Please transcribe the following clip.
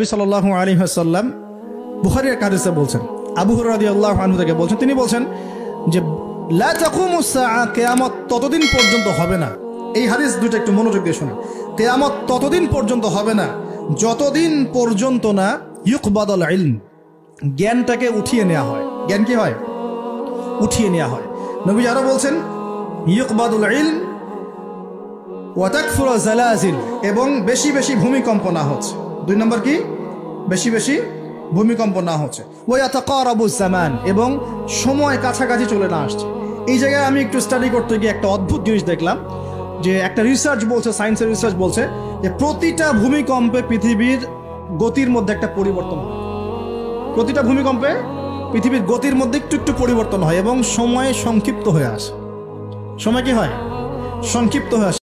নবী সাল্লাল্লাহু আলাইহি ওয়াসাল্লাম বুখারীর এক হাদিসে বলছেন, আবু হুরায়রা রাদিয়াল্লাহু আনহু থেকে বলছেন, তিনি বলছেন যে লা তাকুমুস সাআ, কিয়ামত ততদিন পর্যন্ত হবে না। এই হাদিস দুটো একটু মনোযোগ দিয়ে শুনুন। কিয়ামত ততদিন পর্যন্ত হবে না যতদিন পর্যন্ত না ইউকবাদুল ইলম, জ্ঞানটাকে উঠিয়ে নেওয়া হয়। জ্ঞান কি হয়? উঠিয়ে নেওয়া হয়। নবী আরো বলছেন ইউকবাদুল ইলম ওয়া তাকফুরু জালাজিল, এবং বেশি বেশি ভূমিকম্প না হচ্ছে। দুই নম্বর কি? বেশি বেশি ভূমিকম্প না হচ্ছে। ওয়া ইয়াতাকারাবুজ জামান, এবং সময় কাছাকাছি চলে না আসছে। এই জায়গায় আমি একটু স্টাডি করতে গিয়ে একটা অদ্ভুত জিনিস দেখলাম, যে একটা রিসার্চ বলছে, সায়েন্সের রিসার্চ বলছে যে প্রতিটা ভূমিকম্পে পৃথিবীর গতির মধ্যে একটা পরিবর্তন হয়। প্রতিটা ভূমিকম্পে পৃথিবীর গতির মধ্যে একটু একটু পরিবর্তন হয় এবং সময় সংক্ষিপ্ত হয়ে আসে। সময় কি হয়? সংক্ষিপ্ত হয়ে আসে।